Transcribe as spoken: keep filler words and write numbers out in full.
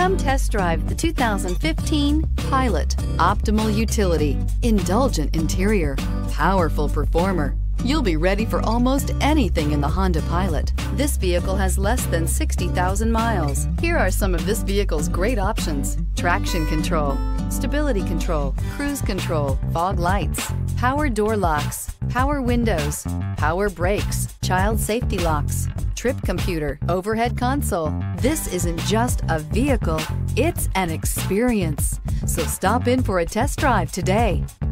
Come test drive the two thousand fifteen Pilot. Optimal utility, indulgent interior, powerful performer. You'll be ready for almost anything in the Honda Pilot. This vehicle has less than sixty thousand miles. Here are some of this vehicle's great options: traction control, stability control, cruise control, fog lights, power door locks, power windows, power brakes, child safety locks, trip computer, overhead console. This isn't just a vehicle, it's an experience. So stop in for a test drive today.